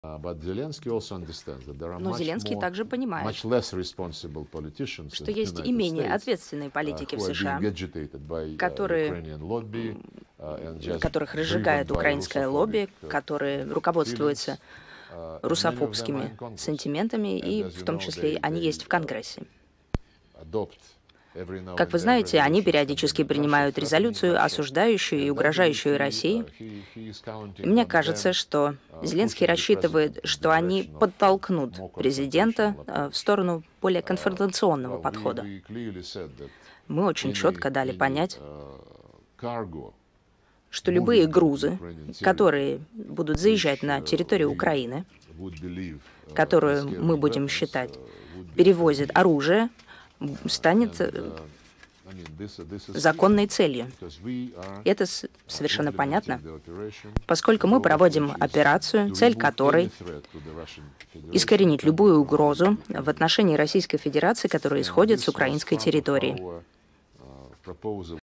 Но Зеленский также понимает, что есть и менее ответственные политики в США, которых разжигает украинское лобби, которые руководствуются русофобскими сентиментами, и в том числе они есть в Конгрессе. Как вы знаете, они периодически принимают резолюцию, осуждающую и угрожающую России. И мне кажется, что Зеленский рассчитывает, что они подтолкнут президента в сторону более конфронтационного подхода. Мы очень четко дали понять, что любые грузы, которые будут заезжать на территорию Украины, которую мы будем считать перевозят оружие, станет законной целью. И это совершенно понятно, поскольку мы проводим операцию, цель которой искоренить любую угрозу в отношении Российской Федерации, которая исходит с украинской территории.